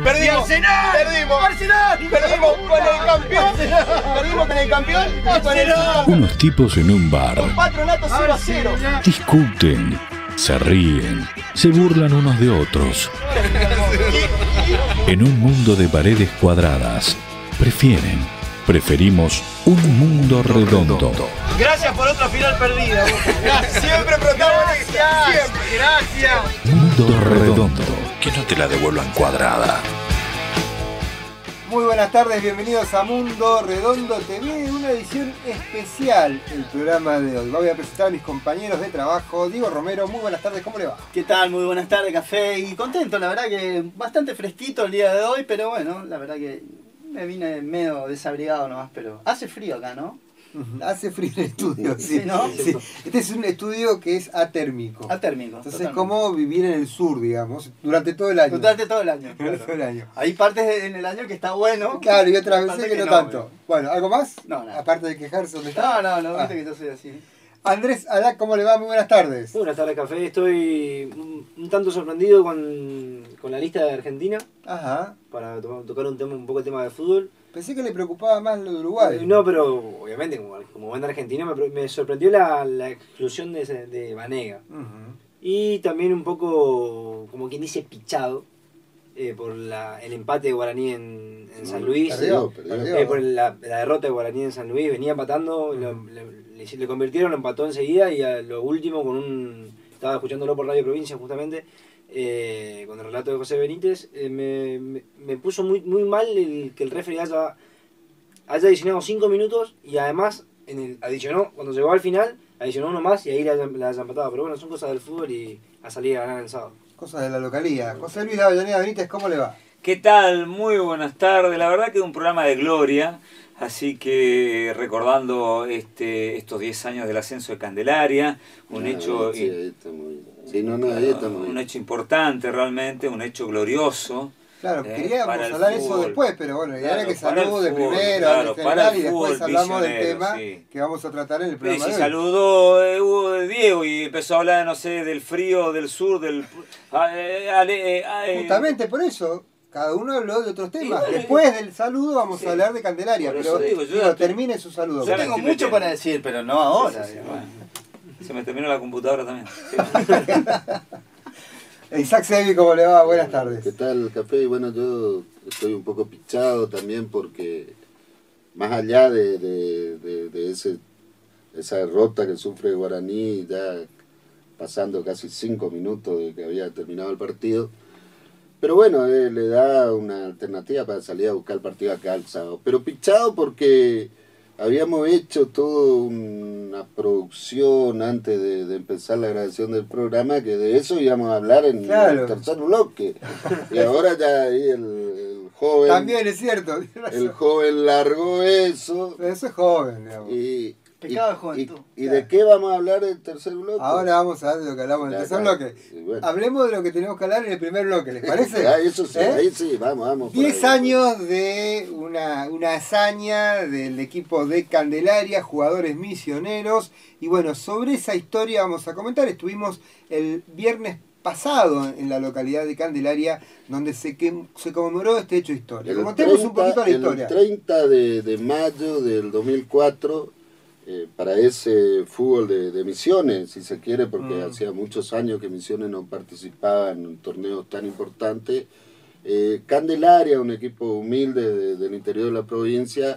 Perdimos. Perdimos con el campeón. Perdimos con el campeón y con el subcampeón. Unos tipos en un bar Con Patronato 0-0. discuten, se ríen, se burlan unos de otros. En un mundo de paredes cuadradas, preferimos un mundo redondo. Gracias por otra final perdida. Siempre protagonista. Siempre. Gracias. Mundo redondo, que no te la devuelvan cuadrada. Muy buenas tardes, bienvenidos a Mundo Redondo TV, una edición especial el programa de hoy. Voy a presentar a mis compañeros de trabajo. Diego Romero, muy buenas tardes, ¿cómo le va? ¿Qué tal? Muy buenas tardes, café. Y contento, la verdad que bastante fresquito el día de hoy, pero bueno, la verdad que me vine medio desabrigado nomás, pero hace frío acá, ¿no? Hace frío en el estudio, sí. Sí, ¿no? Sí. Este es un estudio que es atérmico. Atérmico. Entonces, totalmente. ¿cómo vivir en el sur, digamos, durante todo el año? Durante todo el año. Durante Claro. todo el año. Hay partes en el año que está bueno. Claro, y otras hay veces partes que no tanto. bueno. Bueno, ¿algo más? No, nada. Aparte de quejarse donde está. No, Ah. viste que yo soy así. Andrés Alá, ¿cómo le va? Muy buenas tardes. Buenas tardes, café. Estoy un tanto sorprendido con la lista de Argentina Ajá. para tocar un poco el tema de fútbol. Pensé que le preocupaba más lo de Uruguay. No, pero obviamente, como banda argentina, me sorprendió la exclusión de Banega. Ujú. Y también un poco, como quien dice, pichado por el empate de Guaraní en San Luis. Perdió. Por la derrota de Guaraní en San Luis. Venía empatando, le convirtieron, lo empató enseguida y a lo último estaba escuchándolo por Radio Provincia justamente, con el relato de José Benítez, me puso muy mal que el referee haya adicionado 5 minutos y además adicionó, cuando llegó al final, adicionó uno más y ahí la haya empatado. Pero bueno, son cosas del fútbol y a salir a ganar el sábado. Cosas de la localidad. José Luis Avellaneda Benítez, ¿cómo le va? ¿Qué tal? Muy buenas tardes. La verdad que es un programa de gloria, así que recordando estos 10 años del ascenso de Candelaria, un hecho Sí, ahí está muy bien. Sí, ahí está muy un bien. hecho importante realmente, un hecho glorioso. Claro, queríamos para el hablar eso fútbol. después, pero bueno, la idea era Claro, que para el salude fútbol, primero, claro, en para general, el y después fútbol hablamos del misionero, tema sí. que vamos a tratar en el programa Se de hoy. saludó Hugo Diego y empezó a hablar, no sé, del frío, del sur, Justamente por eso, cada uno habló de otros temas. bueno, Después del saludo vamos sí. a hablar de Candelaria, Por pero eso digo, yo termine su saludo. Ya Yo la tengo estoy mucho metiendo. para decir, pero no ahora. Sí, digamos. bueno. Se me terminó la computadora también. Sí. Isaac Sevi, ¿cómo le va? Buenas tardes. ¿Qué tal, café? Y bueno, yo estoy un poco pichado también porque más allá de esa derrota que sufre Guaraní, ya pasando casi 5 minutos de que había terminado el partido, pero bueno, le da una alternativa para salir a buscar el partido acá el sábado. Pero pichado porque habíamos hecho toda una producción antes de empezar la grabación del programa, que de eso íbamos a hablar en Claro. el tercer bloque. Y ahora ya ahí el joven... También es cierto. El joven largó eso. Eso es joven, digamos. Pecado de juventud. ¿Y de qué vamos a hablar en el tercer bloque? Ahora vamos a hablar de lo que hablamos en el tercer bloque. Sí, bueno. Hablemos de lo que tenemos que hablar en el primer bloque, ¿les parece? Eso sí, ¿Eh? ahí sí, vamos. por 10 ahí. años de una hazaña del equipo de Candelaria, jugadores misioneros. Y bueno, sobre esa historia vamos a comentar. Estuvimos el viernes pasado en la localidad de Candelaria, donde se conmemoró este hecho histórico. Contemos un poquito la historia. El 30 de mayo del 2004, para ese fútbol de Misiones, si se quiere, porque hacía muchos años que Misiones no participaba en torneos tan importantes, Candelaria, un equipo humilde del interior de la provincia,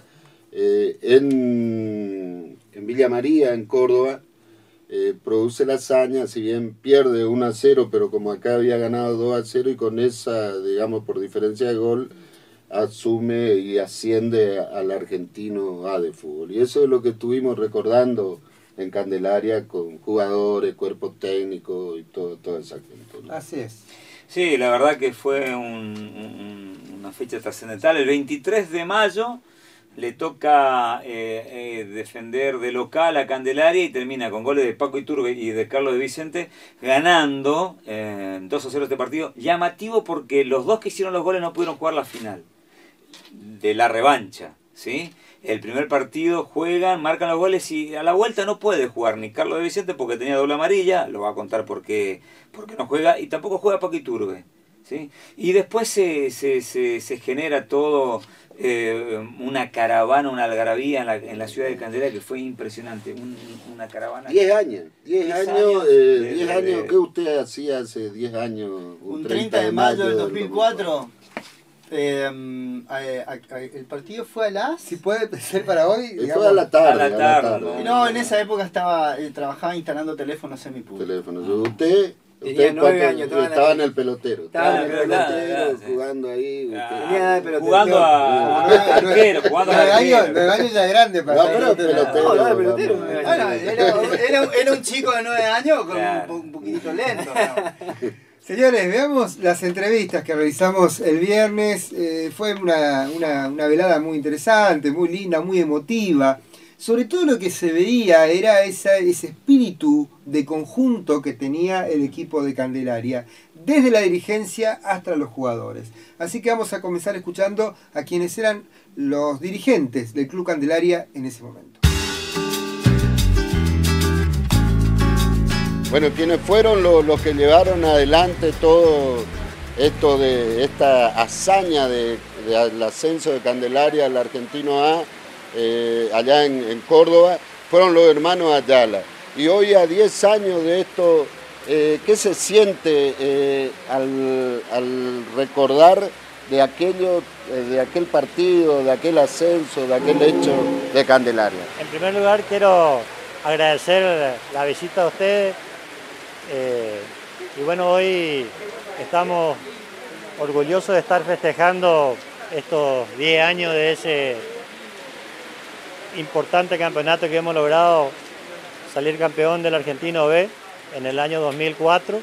en Villa María, en Córdoba, produce la hazaña, si bien pierde 1-0, pero como acá había ganado 2-0 y con esa, digamos, por diferencia de gol, asume y asciende al argentino A de fútbol. Y eso es lo que estuvimos recordando en Candelaria con jugadores, cuerpo técnico y toda esa gente, ¿no? Así es. Sí, la verdad que fue una fecha trascendental. El 23 de mayo le toca defender de local a Candelaria y termina con goles de Paco Iturbe y de Carlos de Vicente ganando 2-0 este partido. Llamativo porque los dos que hicieron los goles no pudieron jugar la final de la revancha, ¿sí? El primer partido juegan, marcan los goles y a la vuelta no puede jugar ni Carlos de Vicente porque tenía doble amarilla, lo va a contar porque no juega, y tampoco juega Paco Iturbe. ¿sí? Y después se genera todo, una caravana, una algarabía en la ciudad de Candelaria que fue impresionante. Una caravana. 10 años. 10 años. de- años. ¿Qué usted hacía hace 10 años? Un 30 de mayo del 2004. El partido fue a las... Si puede ser para hoy, Fue digamos, a la tarde. A la tarde, ¿no? No, en esa época trabajaba instalando teléfonos semipúblicos. Teléfono. Usted Tenía 9 ¿cuánto? años, Estaba en el pelotero. Estaba en el pelotero, pelotero, sí. jugando ahí. Tenía edad de pelotero. Jugando a arquero, jugando a 9 años, arquero. 9 años ya es grande para No, ser pero pelotero. No, no, pelotero, vamos. Bueno, era un chico de 9 años con Claro. un poquitito lento, ¿no? Señores, veamos las entrevistas que realizamos el viernes. Fue una velada muy interesante, muy linda, muy emotiva. Sobre todo lo que se veía era ese espíritu de conjunto que tenía el equipo de Candelaria, desde la dirigencia hasta los jugadores. Así que vamos a comenzar escuchando a quienes eran los dirigentes del Club Candelaria en ese momento. Bueno, quienes fueron los que llevaron adelante todo esto de esta hazaña del ascenso de Candelaria al Argentino A, allá en Córdoba, fueron los hermanos Ayala. Y hoy, a 10 años de esto, ¿qué se siente al recordar de aquel partido, de aquel ascenso, de aquel hecho de Candelaria? En primer lugar, quiero agradecer la visita a ustedes. Y bueno, hoy estamos orgullosos de estar festejando estos 10 años de ese importante campeonato que hemos logrado, salir campeón del Argentino B en el año 2004.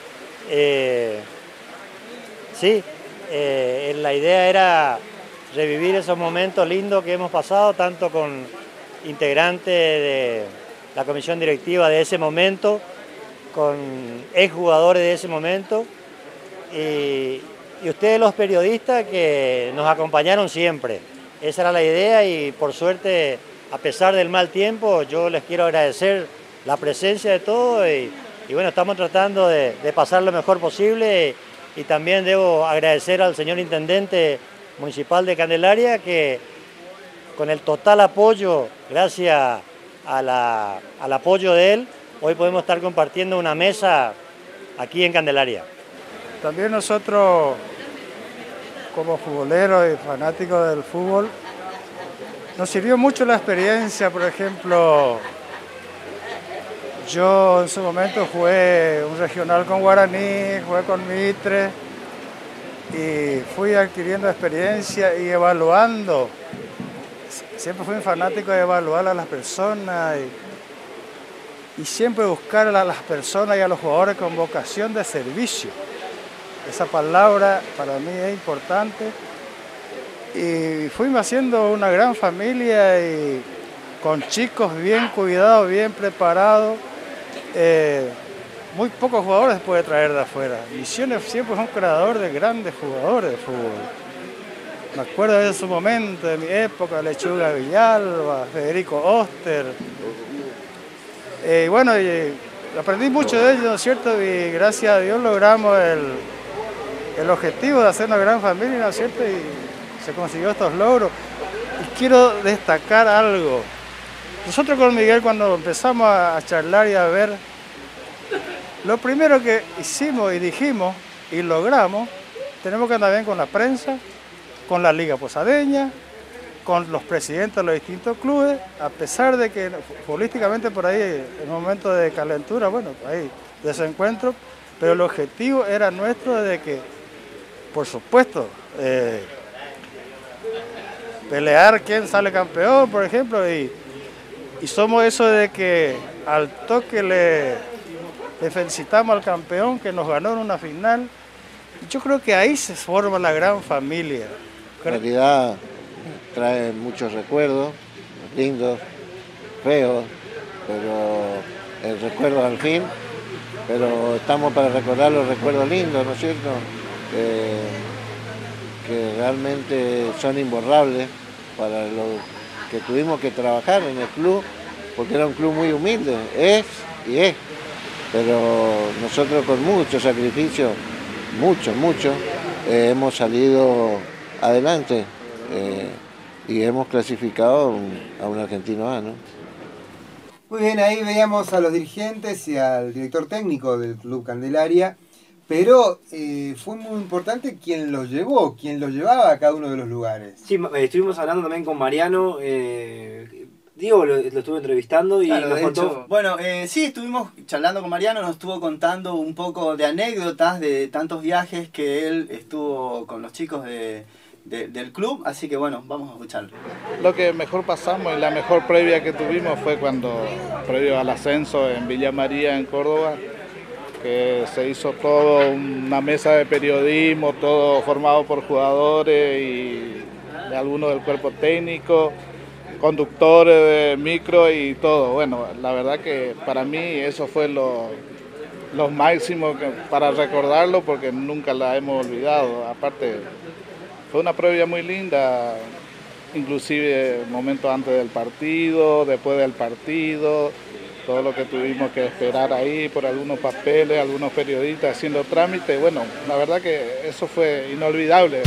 La idea era revivir esos momentos lindos que hemos pasado, tanto con integrantes de la comisión directiva de ese momento, con exjugadores de ese momento y ustedes los periodistas que nos acompañaron siempre. Esa era la idea y por suerte, a pesar del mal tiempo, yo les quiero agradecer la presencia de todos y bueno, estamos tratando de pasar lo mejor posible y también debo agradecer al señor Intendente Municipal de Candelaria que con el total apoyo, gracias al apoyo de él, hoy podemos estar compartiendo una mesa aquí en Candelaria. También nosotros, como futboleros y fanáticos del fútbol, nos sirvió mucho la experiencia. Por ejemplo, yo en su momento jugué un regional con Guaraní, jugué con Mitre y fui adquiriendo experiencia y evaluando. Siempre fui un fanático de evaluar a las personas y siempre buscar a las personas y a los jugadores con vocación de servicio. Esa palabra para mí es importante. Y fuimos haciendo una gran familia y con chicos bien cuidados, bien preparados. Muy pocos jugadores se puede traer de afuera. Misiones siempre es un creador de grandes jugadores de fútbol. Me acuerdo de su momento, de mi época, Lechuga Villalba, Federico Oster. Aprendí mucho de ellos, ¿no es cierto? Y gracias a Dios logramos el objetivo de hacer una gran familia, ¿no es cierto? Y se consiguió estos logros. Y quiero destacar algo. Nosotros con Miguel, cuando empezamos a charlar y a ver, lo primero que hicimos y dijimos y logramos, tenemos que andar bien con la prensa, con la Liga Posadeña, con los presidentes de los distintos clubes, a pesar de que futbolísticamente por ahí, en un momento de calentura, bueno, ahí desencuentro, pero el objetivo era nuestro de que, por supuesto, pelear quién sale campeón, por ejemplo, y somos eso de que al toque le felicitamos al campeón que nos ganó en una final. Yo creo que ahí se forma la gran familia. En realidad trae muchos recuerdos, lindos, feos, pero el recuerdo al fin, pero estamos para recordar los recuerdos lindos, ¿no es cierto? Que realmente son imborrables para lo que tuvimos que trabajar en el club, porque era un club muy humilde, es, pero nosotros con mucho sacrificio mucho, mucho, hemos salido adelante y hemos clasificado a un argentino A, ¿no? Muy bien, ahí veíamos a los dirigentes y al director técnico del Club Candelaria, pero fue muy importante quién los llevó, quién los llevaba a cada uno de los lugares. Sí, estuvimos hablando también con Mariano, Diego lo estuve entrevistando y claro, nos contó... hecho, bueno, sí, estuvimos charlando con Mariano, nos estuvo contando un poco de anécdotas de tantos viajes que él estuvo con los chicos del club, así que bueno, vamos a escucharlo. Lo que mejor pasamos y la mejor previa que tuvimos fue previo al ascenso en Villa María, en Córdoba, que se hizo todo una mesa de periodismo, todo formado por jugadores y algunos del cuerpo técnico, conductores de micro y todo. Bueno, la verdad que para mí eso fue lo máximo para recordarlo, porque nunca la hemos olvidado. Aparte, fue una previa muy linda, inclusive momentos antes del partido, después del partido, todo lo que tuvimos que esperar ahí por algunos papeles, algunos periodistas haciendo trámites. Bueno, la verdad que eso fue inolvidable.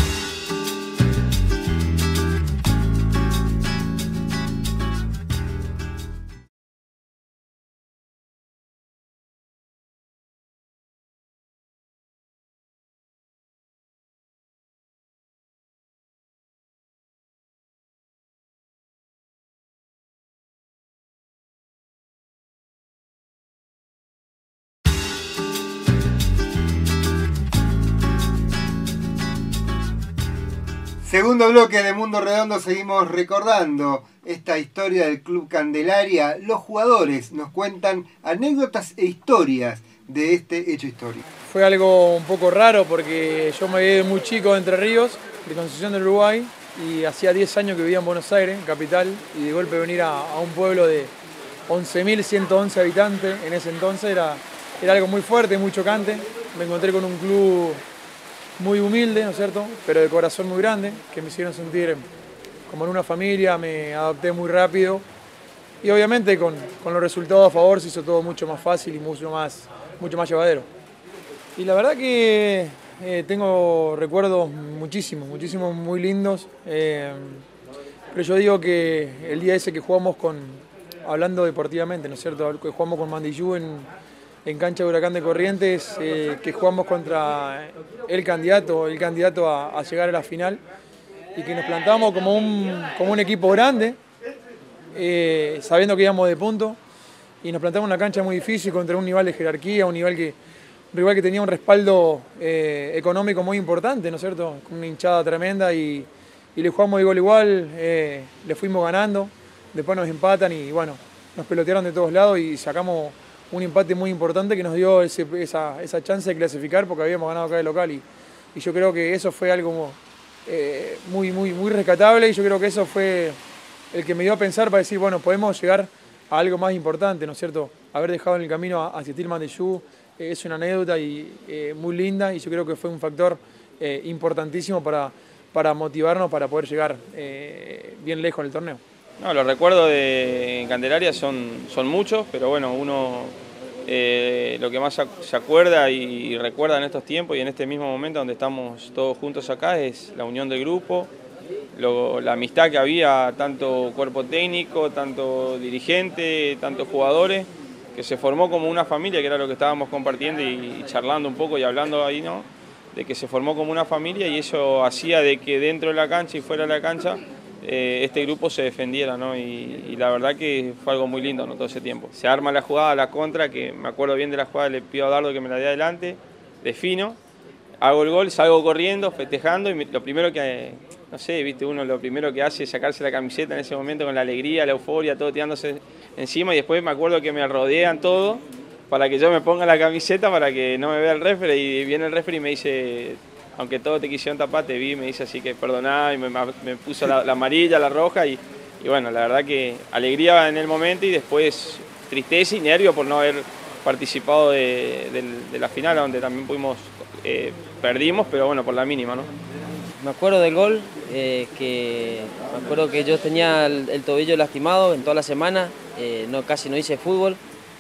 Segundo bloque de Mundo Redondo, seguimos recordando esta historia del Club Candelaria. Los jugadores nos cuentan anécdotas e historias de este hecho histórico. Fue algo un poco raro porque yo me vi muy chico de Entre Ríos, de Concepción del Uruguay, y hacía 10 años que vivía en Buenos Aires, capital, y de golpe venir a un pueblo de 11.111 habitantes, en ese entonces era algo muy fuerte, muy chocante. Me encontré con un club muy humilde, ¿no es cierto?, pero de corazón muy grande, que me hicieron sentir como en una familia, me adapté muy rápido y obviamente con los resultados a favor se hizo todo mucho más fácil y mucho más llevadero. Y la verdad que tengo recuerdos muchísimos muy lindos, pero yo digo que el día ese que jugamos hablando deportivamente, ¿no es cierto?, que jugamos con Mandillú en cancha de Huracán de Corrientes, que jugamos contra el candidato a llegar a la final y que nos plantamos como un equipo grande, sabiendo que íbamos de punto, y nos plantamos en una cancha muy difícil contra un nivel de jerarquía, un rival que tenía un respaldo económico muy importante, ¿no es cierto?, con una hinchada tremenda y le jugamos de igual a igual, le fuimos ganando, después nos empatan y bueno, nos pelotearon de todos lados y sacamos un empate muy importante que nos dio esa chance de clasificar porque habíamos ganado acá de local y yo creo que eso fue algo muy rescatable y yo creo que eso fue el que me dio a pensar para decir, bueno, podemos llegar a algo más importante, ¿no es cierto? Haber dejado en el camino a Asistir Mandillú es una anécdota muy linda y yo creo que fue un factor importantísimo para motivarnos para poder llegar bien lejos en el torneo. No, los recuerdos de Candelaria son muchos, pero bueno, uno lo que más se acuerda y recuerda en estos tiempos y en este mismo momento donde estamos todos juntos acá es la unión del grupo, la amistad que había, tanto cuerpo técnico, tanto dirigente, tantos jugadores, que se formó como una familia, que era lo que estábamos compartiendo y charlando un poco y hablando ahí, ¿no? De que se formó como una familia y eso hacía de que dentro de la cancha y fuera de la cancha este grupo se defendiera, ¿no? Y la verdad que fue algo muy lindo, ¿no?, todo ese tiempo. Se arma la jugada, la contra, que me acuerdo bien de la jugada, le pido a Dardo que me la dé adelante, defino, hago el gol, salgo corriendo, festejando y lo primero que, no sé, viste, uno lo primero que hace es sacarse la camiseta en ese momento con la alegría, la euforia, todo tirándose encima y después me acuerdo que me rodean todo para que yo me ponga la camiseta para que no me vea el referee y viene el referee y me dice, aunque todos te quisieron tapar, te vi, me dice así que perdoná y me puso la amarilla, la roja y bueno, la verdad que alegría en el momento y después tristeza y nervio por no haber participado de la final donde también perdimos, pero bueno, por la mínima, ¿no? Me acuerdo del gol, me acuerdo que yo tenía el tobillo lastimado en toda la semana, casi no hice fútbol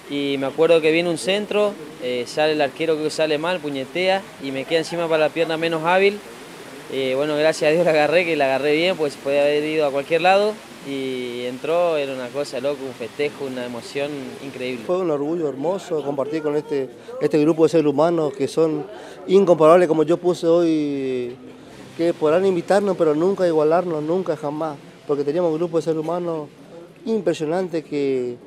y me acuerdo que viene un centro, sale el arquero que sale mal, puñetea y me queda encima para la pierna menos hábil. Bueno, gracias a Dios la agarré bien, pues podía haber ido a cualquier lado y entró, era una cosa loca, un festejo, una emoción increíble. Fue un orgullo hermoso compartir con este grupo de seres humanos que son incomparables, como yo puse hoy, que podrán invitarnos pero nunca igualarnos, nunca jamás, porque teníamos un grupo de seres humanos impresionante que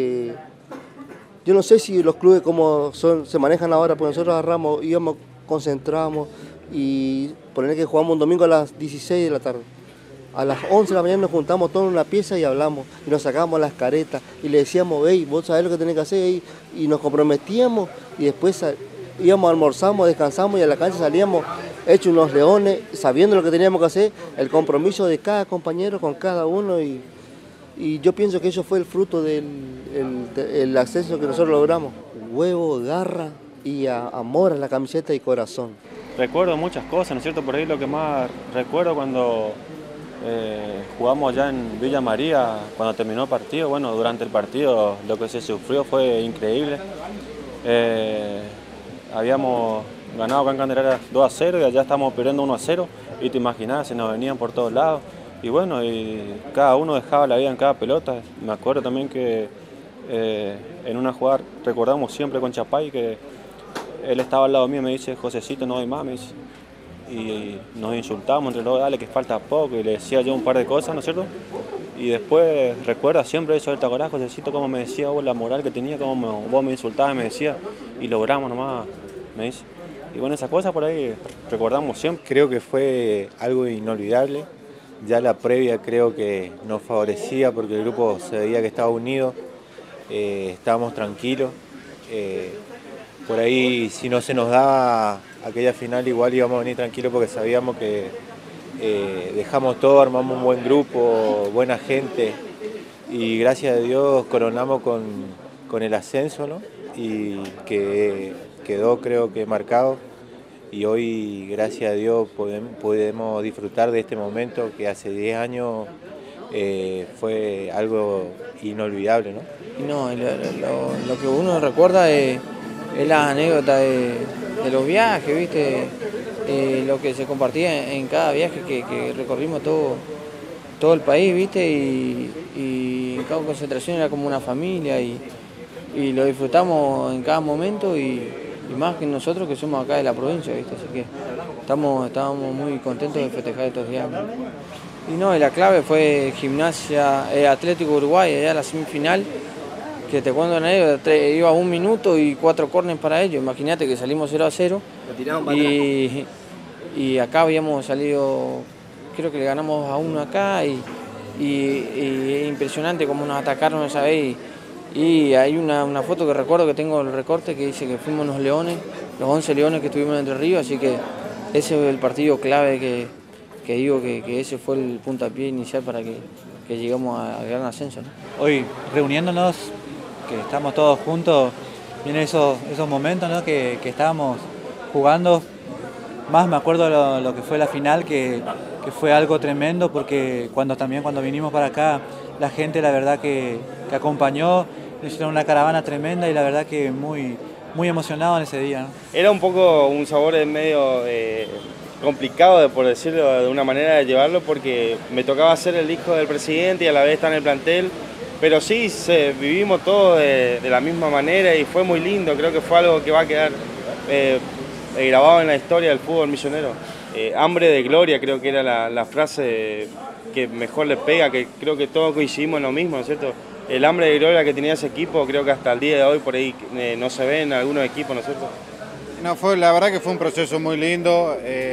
yo no sé si los clubes como se manejan ahora, porque nosotros agarramos, íbamos, concentramos y poner que jugamos un domingo a las 16 de la tarde. A las 11 de la mañana nos juntamos todos en una pieza y hablamos, y nos sacábamos las caretas, y le decíamos, hey, vos sabés lo que tenés que hacer, hey, y nos comprometíamos, y después íbamos, almorzamos, descansamos, y a la cancha salíamos hechos unos leones, sabiendo lo que teníamos que hacer, el compromiso de cada compañero con cada uno, y yo pienso que eso fue el fruto del ascenso que nosotros logramos. Huevo, garra y amor a la camiseta y corazón. Recuerdo muchas cosas, ¿no es cierto? Por ahí lo que más recuerdo cuando jugamos allá en Villa María, cuando terminó el partido. Bueno, durante el partido lo que se sufrió fue increíble. Habíamos ganado acá en Candelaria 2-0 y allá estábamos perdiendo 1-0 y te imaginás, se nos venían por todos lados. Y bueno, y cada uno dejaba la vida en cada pelota. Me acuerdo también que en una jugada recordamos siempre con Chapay que él estaba al lado mío y me dice, Josecito, no doy más, me dice. Y nos insultamos entre los, dale que falta poco, y le decía yo un par de cosas, ¿no es cierto? Y después recuerda siempre eso, ¿te acordás, Josecito, cómo me decía vos la moral que tenía, cómo vos me insultabas, me decía, y logramos nomás, me dice. Y bueno, esas cosas por ahí recordamos siempre. Creo que fue algo inolvidable. Ya la previa creo que nos favorecía porque el grupo se veía que estaba unido, estábamos tranquilos. Por ahí si no se nos daba aquella final igual íbamos a venir tranquilos porque sabíamos que dejamos todo, armamos un buen grupo, buena gente y gracias a Dios coronamos con el ascenso, ¿no? Y que quedó creo que marcado. Y hoy, gracias a Dios, podemos disfrutar de este momento que hace 10 años fue algo inolvidable, ¿no? No, lo que uno recuerda es las anécdotas de los viajes, ¿viste? Lo que se compartía en cada viaje que recorrimos todo el país, ¿viste? Y en cada concentración era como una familia y lo disfrutamos en cada momento y más que nosotros que somos acá de la provincia, ¿viste? Así que estábamos muy contentos de festejar estos días. Y no, y la clave fue Gimnasia, Atlético Uruguay, allá la semifinal, que te cuento en ellos, iba 1 minuto y 4 córneres para ellos. Imagínate que salimos 0-0 y acá habíamos salido, creo que le ganamos 2-1 acá y es impresionante cómo nos atacaron esa vez. Y hay una foto que recuerdo que tengo el recorte que dice que fuimos los leones, los 11 leones que estuvimos en Entre Ríos, así que ese es el partido clave que digo que ese fue el puntapié inicial para que llegamos al gran ascenso, ¿no? Hoy reuniéndonos, que estamos todos juntos, vienen esos momentos, ¿no? que estábamos jugando, más me acuerdo lo que fue la final, que fue algo tremendo porque cuando vinimos para acá, la gente la verdad que acompañó, hicieron una caravana tremenda y la verdad que muy emocionado en ese día, ¿no? Era un poco un sabor medio complicado, por decirlo de una manera, de llevarlo porque me tocaba ser el hijo del presidente y a la vez estar en el plantel, pero sí vivimos todos de la misma manera y fue muy lindo, creo que fue algo que va a quedar grabado en la historia del fútbol misionero. Hambre de gloria creo que era la frase que mejor le pega, que creo que todos coincidimos en lo mismo, ¿no es cierto? El hambre de gloria que tenía ese equipo, creo que hasta el día de hoy por ahí no se ve en algunos equipos, ¿no es cierto? No, la verdad que fue un proceso muy lindo,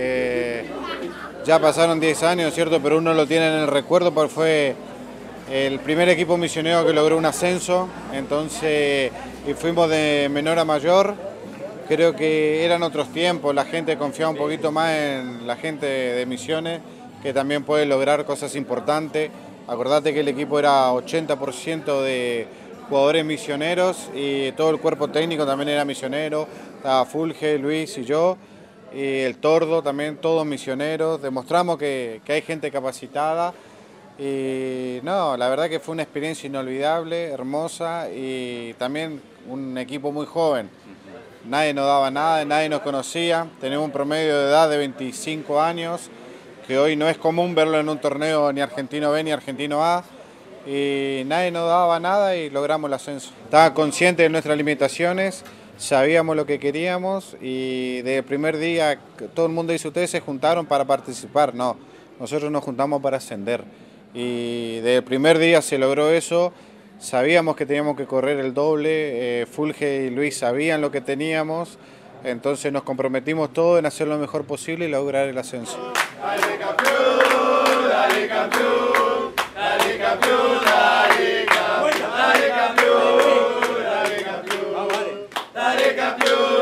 ya pasaron 10 años, ¿no es cierto? Pero uno lo tiene en el recuerdo porque fue el primer equipo misionero que logró un ascenso, entonces y fuimos de menor a mayor. Creo que eran otros tiempos, la gente confiaba un poquito más en la gente de Misiones, que también puede lograr cosas importantes. Acordate que el equipo era 80% de jugadores misioneros y todo el cuerpo técnico también era misionero. Estaba Fulge, Luis y yo, y el Tordo también, todos misioneros. Demostramos que hay gente capacitada. Y no, la verdad que fue una experiencia inolvidable, hermosa y también un equipo muy joven. Nadie nos daba nada, nadie nos conocía. Tenemos un promedio de edad de 25 años, que hoy no es común verlo en un torneo ni argentino B ni argentino A. Y nadie nos daba nada y logramos el ascenso. Estaba consciente de nuestras limitaciones, sabíamos lo que queríamos y desde el primer día todo el mundo dice, ustedes se juntaron para participar. No, nosotros nos juntamos para ascender. Y desde el primer día se logró eso. Sabíamos que teníamos que correr el doble, Fulge y Luis sabían lo que teníamos, entonces nos comprometimos todos en hacer lo mejor posible y lograr el ascenso. Dale campeón, dale campeón, dale campeón, dale campeón, dale campeón, dale campeón, dale campeón.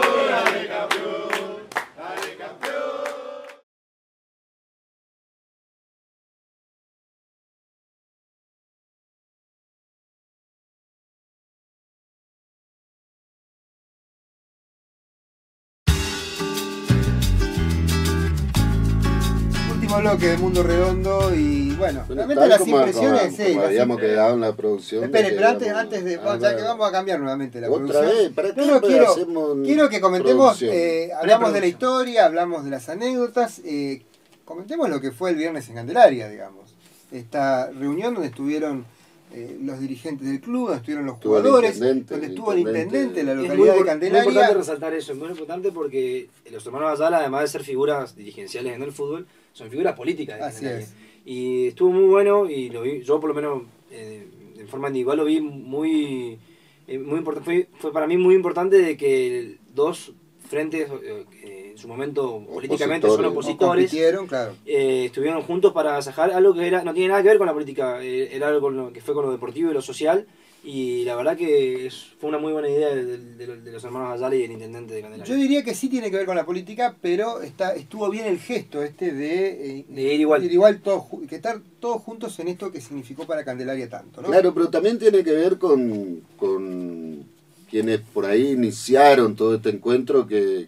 Bloque de Mundo Redondo y bueno, realmente tal las como impresiones como habíamos quedado en la producción. Espere, pero antes de ya que vamos a cambiar nuevamente la otra producción. vez, ¿para qué quiero que comentemos, hablamos de la Preproducción. historia, hablamos de las anécdotas, comentemos lo que fue el viernes en Candelaria, digamos. Esta reunión donde estuvieron los dirigentes del club, donde estuvieron los jugadores, donde estuvo el intendente de la localidad de Candelaria. Es muy importante resaltar eso, es muy importante porque los hermanos Ayala, además de ser figuras dirigenciales en el fútbol, son figuras políticas de Así Candelaria. es. Y estuvo muy bueno y lo vi, yo por lo menos en forma individual lo vi muy importante. Fue para mí muy importante de que dos frentes en su momento políticamente son opositores, compitieron, claro. Estuvieron juntos para sacar algo que no tiene nada que ver con la política, era algo que fue con lo deportivo y lo social, y la verdad que fue una muy buena idea de los hermanos Ayala y del intendente de Candelaria. Yo diría que sí tiene que ver con la política, pero estuvo bien el gesto de ir igual, que estar todos juntos en esto que significó para Candelaria tanto, ¿no? Claro, pero también tiene que ver con quienes por ahí iniciaron todo este encuentro que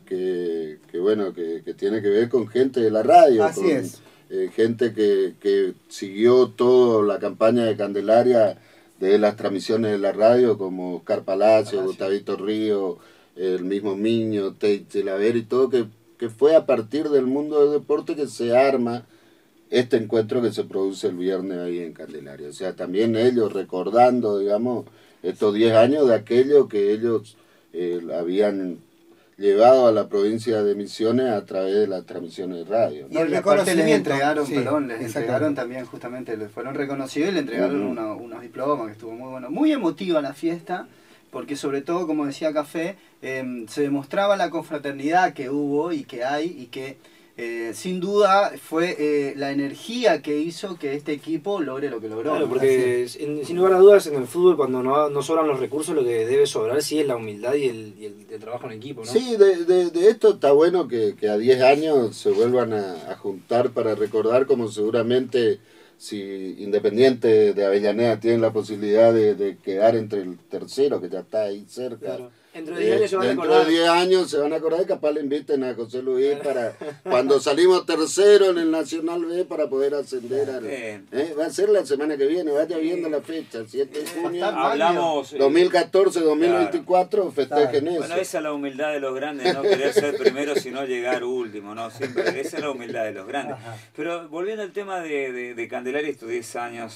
tiene que ver con gente de la radio. Así es. Gente que siguió toda la campaña de Candelaria de las transmisiones de la radio, como Oscar Palacio, Gustavito Río, el mismo Miño, Teite Laver y todo, que fue a partir del mundo del deporte que se arma este encuentro que se produce el viernes ahí en Candelaria. O sea, también ellos recordando, digamos, estos 10 años de aquello que ellos habían llevado a la provincia de Misiones a través de las transmisiones de radio, ¿no? Y el reconocimiento les exactamente. entregaron también justamente, les fueron reconocidos y le entregaron unos diplomas, que estuvo muy bueno. Muy emotiva la fiesta, porque sobre todo, como decía Café, se demostraba la confraternidad que hubo y que hay y que sin duda fue la energía que hizo que este equipo logre lo que logró. Claro, porque sin lugar a dudas en el fútbol cuando no sobran los recursos lo que debe sobrar sí es la humildad y el trabajo en equipo, ¿no? Sí, de esto está bueno que a 10 años se vuelvan a juntar para recordar, como seguramente si Independiente de Avellaneda tiene la posibilidad de quedar entre el tercero, que ya está ahí cerca. Claro. Dentro de 10 años se van a Dentro acordar. de 10 años se van a acordar y capaz le inviten a José Luis para cuando salimos tercero en el Nacional B para poder ascender al... va a ser la semana que viene, vaya viendo la fecha, 7 de junio, Hablamos, 2014, 2024, festejen eso. Bueno, esa es la humildad de los grandes, no querer ser primero sino llegar último, ¿no? Siempre, esa es la humildad de los grandes. Pero volviendo al tema de Candelaria, estos 10 años,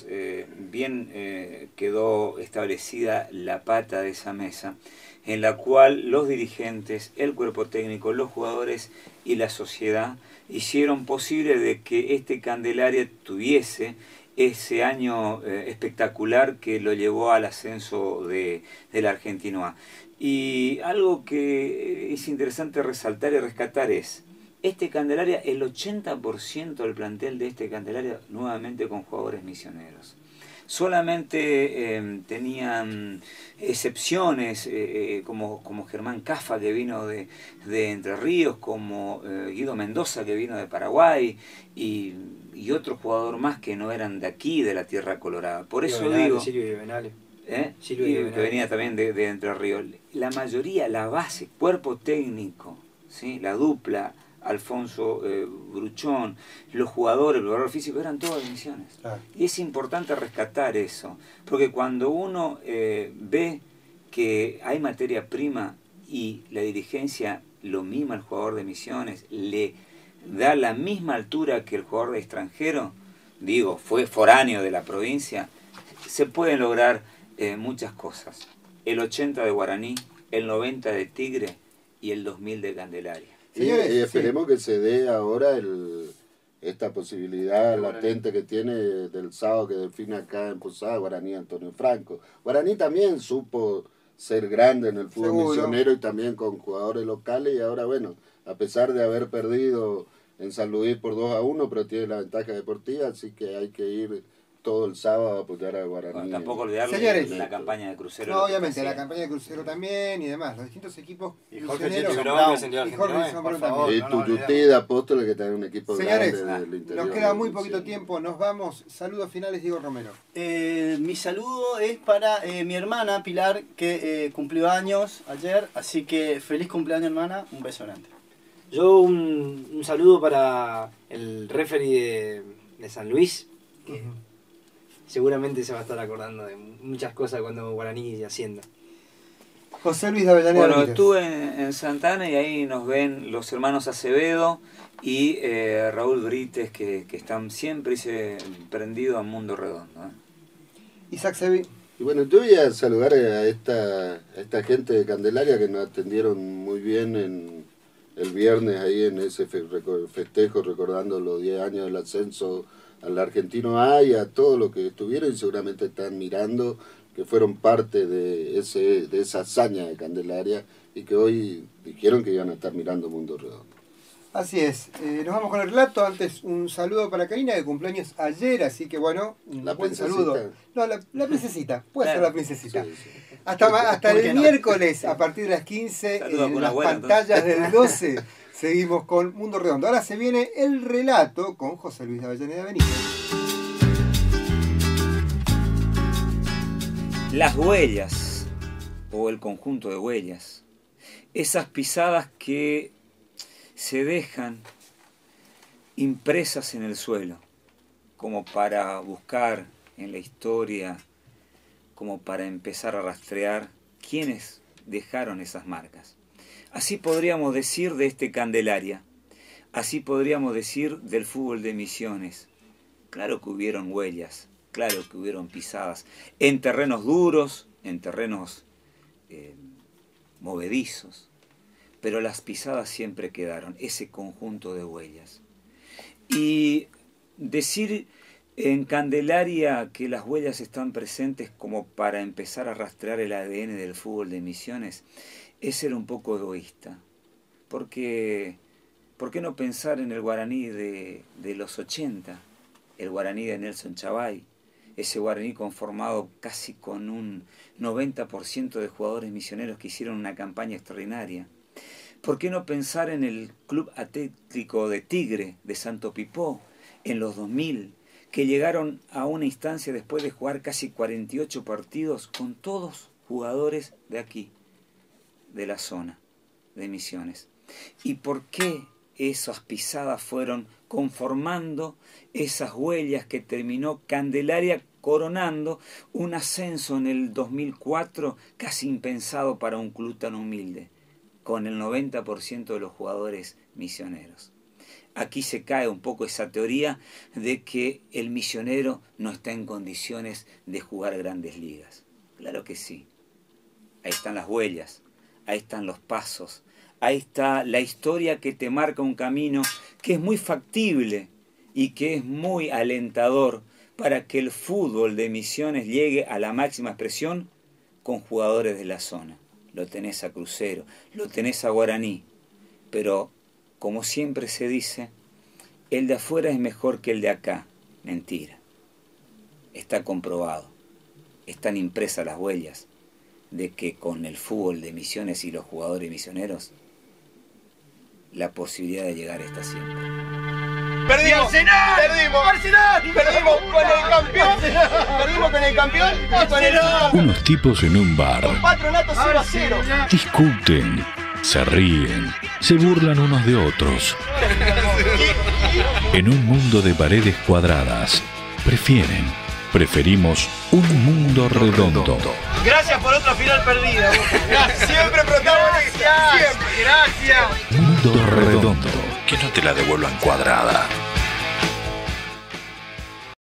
bien quedó establecida la pata de esa mesa, en la cual los dirigentes, el cuerpo técnico, los jugadores y la sociedad hicieron posible de que este Candelaria tuviese ese año espectacular que lo llevó al ascenso del Argentino A. Y algo que es interesante resaltar y rescatar es, este Candelaria, el 80% del plantel de este Candelaria, nuevamente con jugadores misioneros. Solamente tenían excepciones como Germán Cafa, que vino de Entre Ríos, como Guido Mendoza, que vino de Paraguay, y otro jugador más que no eran de aquí, de la Tierra Colorada. Por eso digo... Silvio Benale. Que venía también de Entre Ríos. La mayoría, la base, cuerpo técnico, ¿sí? La dupla, Alfonso Bruchón, los jugadores, el preparador físico, eran todos de Misiones. Claro. Y es importante rescatar eso, porque cuando uno ve que hay materia prima y la dirigencia lo mima al jugador de Misiones, le da la misma altura que el jugador de extranjero, digo, fue foráneo de la provincia, se pueden lograr muchas cosas. El 80 de Guaraní, el 90 de Tigre y el 2000 de Candelaria. Y esperemos que se dé ahora esta posibilidad latente que tiene del sábado que define acá en Posada Guaraní Antonio Franco. Guaraní también supo ser grande en el fútbol misionero y también con jugadores locales, y ahora bueno, a pesar de haber perdido en San Luis por 2-1, pero tiene la ventaja deportiva, así que hay que ir todo el sábado a apoyar a Guaraní. Bueno, tampoco olvidarle la campaña de Crucero. No, obviamente, la campaña de Crucero también y demás, los distintos equipos misioneros. Y Tuyutí de Apóstoles, que tiene un equipo grande del interior. Nos queda muy poquito tiempo, nos vamos. Saludos finales, Diego Romero. Mi saludo es para mi hermana Pilar, que cumplió años ayer, así que feliz cumpleaños, hermana, un beso grande. Yo un saludo para el referee de San Luis, que seguramente se va a estar acordando de muchas cosas cuando Guaraní Hacienda. José Luis de Avellaneda. Bueno, estuve en Santana y ahí nos ven los hermanos Acevedo y Raúl Brites, que están siempre prendidos a Mundo Redondo. Isaac Sevi. Y bueno, yo voy a saludar a esta gente de Candelaria que nos atendieron muy bien el viernes ahí en ese festejo recordando los 10 años del ascenso al Argentino A y a todos los que estuvieron y seguramente están mirando, que fueron parte de esa hazaña de Candelaria y que hoy dijeron que iban a estar mirando Mundo Redondo. Así es, nos vamos con el relato. Antes un saludo para Karina, de cumpleaños ayer, así que bueno, un buen saludo. No, la princesita, puede ser la princesita. Sí, sí. Hasta el miércoles, a partir de las 15, en las pantallas del 12, seguimos con Mundo Redondo. Ahora se viene el relato con José Luis de Avellaneda Benítez. Las huellas, o el conjunto de huellas, esas pisadas que se dejan impresas en el suelo, como para buscar en la historia, como para empezar a rastrear quiénes dejaron esas marcas. Así podríamos decir de este Candelaria, así podríamos decir del fútbol de Misiones. Claro que hubieron huellas, claro que hubieron pisadas, en terrenos duros, en terrenos movedizos, pero las pisadas siempre quedaron, ese conjunto de huellas. Y decir en Candelaria que las huellas están presentes como para empezar a rastrear el ADN del fútbol de Misiones es ser un poco egoísta. Porque, ¿por qué no pensar en el Guaraní de los 80? El Guaraní de Nelson Chavay, ese Guaraní conformado casi con un 90% de jugadores misioneros que hicieron una campaña extraordinaria. ¿Por qué no pensar en el Club Atlético de Tigre de Santo Pipó en los 2000, que llegaron a una instancia después de jugar casi 48 partidos con todos jugadores de aquí, de la zona de Misiones? ¿Y por qué esas pisadas fueron conformando esas huellas que terminó Candelaria coronando un ascenso en el 2004 casi impensado para un club tan humilde, con el 90% de los jugadores misioneros? Aquí se cae un poco esa teoría de que el misionero no está en condiciones de jugar grandes ligas. Claro que sí. Ahí están las huellas, ahí están los pasos, ahí está la historia que te marca un camino que es muy factible y que es muy alentador para que el fútbol de Misiones llegue a la máxima expresión con jugadores de la zona. Lo tenés a Crucero, lo tenés a Guaraní, pero como siempre se dice, el de afuera es mejor que el de acá. Mentira. Está comprobado. Están impresas las huellas de que con el fútbol de Misiones y los jugadores misioneros, la posibilidad de llegar está siempre. ¡Perdimos! ¡Arsenal! ¡Perdimos! ¡Arsenal! ¡Perdimos con el campeón! ¡Perdimos con el campeón! Unos tipos en un bar Patronato 0-0. discuten, se ríen, se burlan unos de otros. En un mundo de paredes cuadradas, preferimos Un mundo redondo. Gracias por otra final perdida. Siempre protagonista. Siempre. Gracias. Mundo redondo. Que no te la devuelvan cuadrada.